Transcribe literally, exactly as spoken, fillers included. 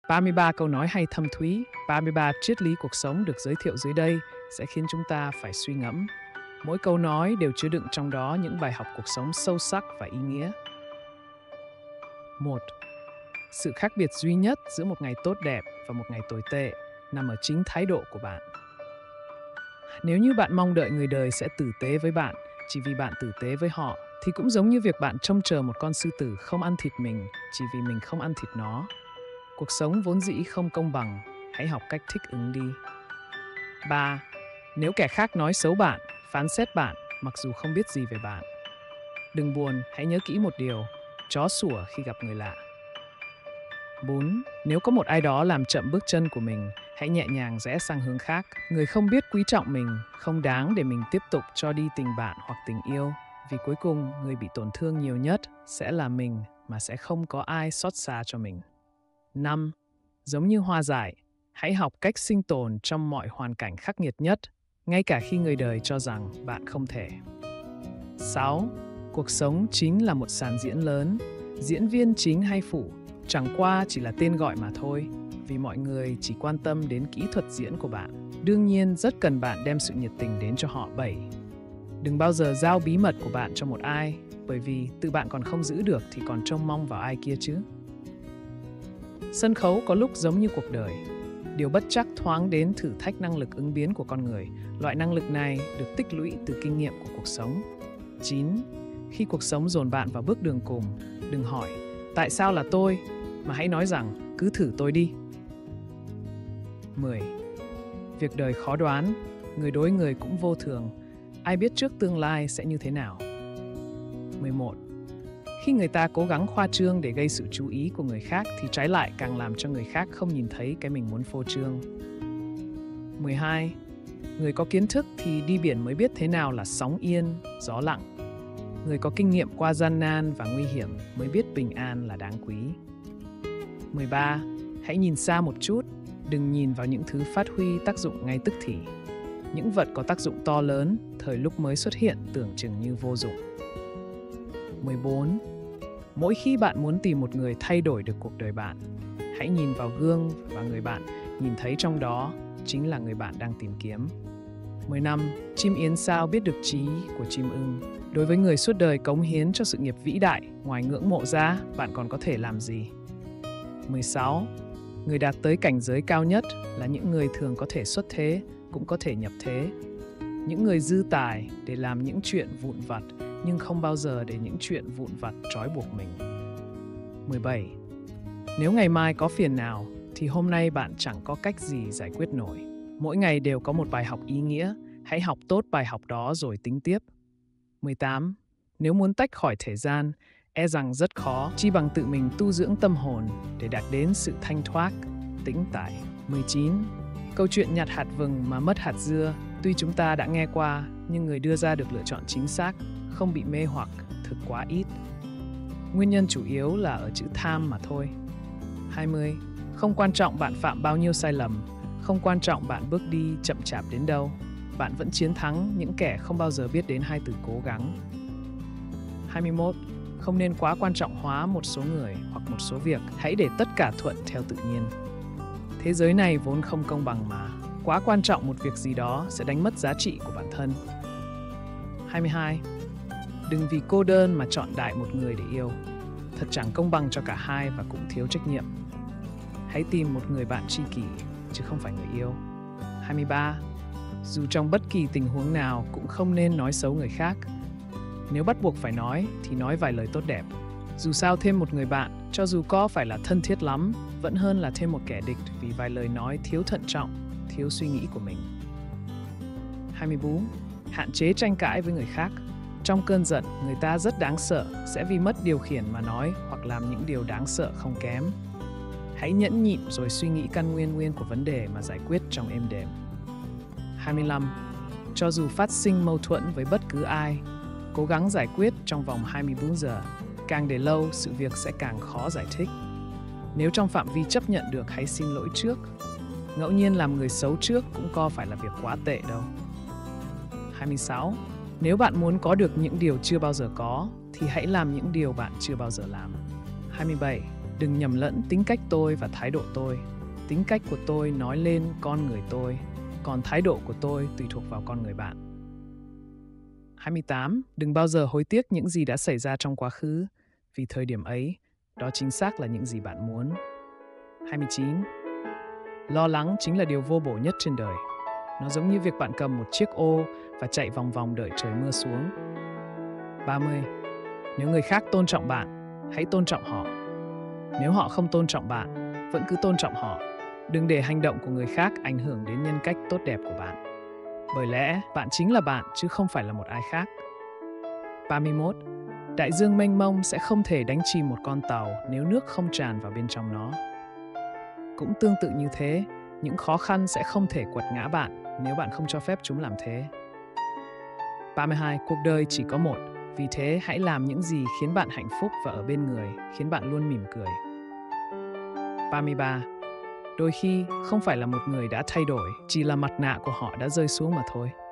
ba mươi ba câu nói hay thâm thúy, ba mươi ba triết lý cuộc sống được giới thiệu dưới đây sẽ khiến chúng ta phải suy ngẫm. Mỗi câu nói đều chứa đựng trong đó những bài học cuộc sống sâu sắc và ý nghĩa. một. Sự khác biệt duy nhất giữa một ngày tốt đẹp và một ngày tồi tệ nằm ở chính thái độ của bạn. Nếu như bạn mong đợi người đời sẽ tử tế với bạn chỉ vì bạn tử tế với họ, thì cũng giống như việc bạn trông chờ một con sư tử không ăn thịt mình chỉ vì mình không ăn thịt nó. Cuộc sống vốn dĩ không công bằng, hãy học cách thích ứng đi. ba. Nếu kẻ khác nói xấu bạn, phán xét bạn mặc dù không biết gì về bạn, đừng buồn, hãy nhớ kỹ một điều, chó sủa khi gặp người lạ. bốn. Nếu có một ai đó làm chậm bước chân của mình, hãy nhẹ nhàng rẽ sang hướng khác. Người không biết quý trọng mình, không đáng để mình tiếp tục cho đi tình bạn hoặc tình yêu. Vì cuối cùng, người bị tổn thương nhiều nhất sẽ là mình mà sẽ không có ai xót xa cho mình. năm. Giống như hoa dại, hãy học cách sinh tồn trong mọi hoàn cảnh khắc nghiệt nhất, ngay cả khi người đời cho rằng bạn không thể. sáu. Cuộc sống chính là một sàn diễn lớn. Diễn viên chính hay phụ chẳng qua chỉ là tên gọi mà thôi, vì mọi người chỉ quan tâm đến kỹ thuật diễn của bạn. Đương nhiên rất cần bạn đem sự nhiệt tình đến cho họ. bảy. Đừng bao giờ giao bí mật của bạn cho một ai, bởi vì tự bạn còn không giữ được thì còn trông mong vào ai kia chứ. Sân khấu có lúc giống như cuộc đời. Điều bất trắc thoáng đến thử thách năng lực ứng biến của con người. Loại năng lực này được tích lũy từ kinh nghiệm của cuộc sống. chín. Khi cuộc sống dồn bạn vào bước đường cùng, đừng hỏi tại sao là tôi, mà hãy nói rằng cứ thử tôi đi. mười. Việc đời khó đoán, người đối người cũng vô thường. Ai biết trước tương lai sẽ như thế nào? mười một. Khi người ta cố gắng khoa trương để gây sự chú ý của người khác thì trái lại càng làm cho người khác không nhìn thấy cái mình muốn phô trương. mười hai. Người có kiến thức thì đi biển mới biết thế nào là sóng yên, gió lặng. Người có kinh nghiệm qua gian nan và nguy hiểm mới biết bình an là đáng quý. mười ba. Hãy nhìn xa một chút, đừng nhìn vào những thứ phát huy tác dụng ngay tức thì. Những vật có tác dụng to lớn, thời lúc mới xuất hiện tưởng chừng như vô dụng. mười bốn. Mỗi khi bạn muốn tìm một người thay đổi được cuộc đời bạn, hãy nhìn vào gương và người bạn nhìn thấy trong đó chính là người bạn đang tìm kiếm. mười lăm. Chim yến sao biết được chí của chim ưng. Đối với người suốt đời cống hiến cho sự nghiệp vĩ đại, ngoài ngưỡng mộ ra, bạn còn có thể làm gì? mười sáu. Người đạt tới cảnh giới cao nhất là những người thường có thể xuất thế, cũng có thể nhập thế. Những người dư tài để làm những chuyện vụn vặt, nhưng không bao giờ để những chuyện vụn vặt trói buộc mình. mười bảy. Nếu ngày mai có phiền nào, thì hôm nay bạn chẳng có cách gì giải quyết nổi. Mỗi ngày đều có một bài học ý nghĩa, hãy học tốt bài học đó rồi tính tiếp. mười tám. Nếu muốn tách khỏi thế gian, e rằng rất khó, chi bằng tự mình tu dưỡng tâm hồn để đạt đến sự thanh thoát, tĩnh tại. mười chín. Câu chuyện nhặt hạt vừng mà mất hạt dưa, tuy chúng ta đã nghe qua, nhưng người đưa ra được lựa chọn chính xác, không bị mê hoặc, thực quá ít. Nguyên nhân chủ yếu là ở chữ tham mà thôi. hai mươi. Không quan trọng bạn phạm bao nhiêu sai lầm, không quan trọng bạn bước đi chậm chạp đến đâu, bạn vẫn chiến thắng những kẻ không bao giờ biết đến hai từ cố gắng. hai mươi mốt. Không nên quá quan trọng hóa một số người hoặc một số việc, hãy để tất cả thuận theo tự nhiên. Thế giới này vốn không công bằng mà, quá quan trọng một việc gì đó sẽ đánh mất giá trị của bản thân. hai mươi hai. Đừng vì cô đơn mà chọn đại một người để yêu. Thật chẳng công bằng cho cả hai và cũng thiếu trách nhiệm. Hãy tìm một người bạn tri kỷ, chứ không phải người yêu. hai mươi ba. Dù trong bất kỳ tình huống nào cũng không nên nói xấu người khác. Nếu bắt buộc phải nói, thì nói vài lời tốt đẹp. Dù sao thêm một người bạn, cho dù có phải là thân thiết lắm, vẫn hơn là thêm một kẻ địch vì vài lời nói thiếu thận trọng, thiếu suy nghĩ của mình. hai mươi bốn. Hạn chế tranh cãi với người khác. Trong cơn giận, người ta rất đáng sợ, sẽ vì mất điều khiển mà nói hoặc làm những điều đáng sợ không kém. Hãy nhẫn nhịn rồi suy nghĩ căn nguyên nguyên của vấn đề mà giải quyết trong êm đềm. hai mươi lăm. Cho dù phát sinh mâu thuẫn với bất cứ ai, cố gắng giải quyết trong vòng hai mươi bốn giờ. Càng để lâu, sự việc sẽ càng khó giải thích. Nếu trong phạm vi chấp nhận được, hãy xin lỗi trước. Ngẫu nhiên làm người xấu trước cũng có phải là việc quá tệ đâu. hai mươi sáu. Nếu bạn muốn có được những điều chưa bao giờ có, thì hãy làm những điều bạn chưa bao giờ làm. hai mươi bảy. Đừng nhầm lẫn tính cách tôi và thái độ tôi. Tính cách của tôi nói lên con người tôi, còn thái độ của tôi tùy thuộc vào con người bạn. hai mươi tám. Đừng bao giờ hối tiếc những gì đã xảy ra trong quá khứ, vì thời điểm ấy, đó chính xác là những gì bạn muốn. hai mươi chín. Lo lắng chính là điều vô bổ nhất trên đời. Nó giống như việc bạn cầm một chiếc ô và chạy vòng vòng đợi trời mưa xuống. ba mươi. Nếu người khác tôn trọng bạn, hãy tôn trọng họ. Nếu họ không tôn trọng bạn, vẫn cứ tôn trọng họ. Đừng để hành động của người khác ảnh hưởng đến nhân cách tốt đẹp của bạn. Bởi lẽ, bạn chính là bạn chứ không phải là một ai khác. ba mươi mốt. Đại dương mênh mông sẽ không thể đánh chìm một con tàu nếu nước không tràn vào bên trong nó. Cũng tương tự như thế, những khó khăn sẽ không thể quật ngã bạn nếu bạn không cho phép chúng làm thế. ba mươi hai. Cuộc đời chỉ có một, vì thế hãy làm những gì khiến bạn hạnh phúc và ở bên người, khiến bạn luôn mỉm cười. ba mươi ba. Đôi khi, không phải là một người đã thay đổi, chỉ là mặt nạ của họ đã rơi xuống mà thôi.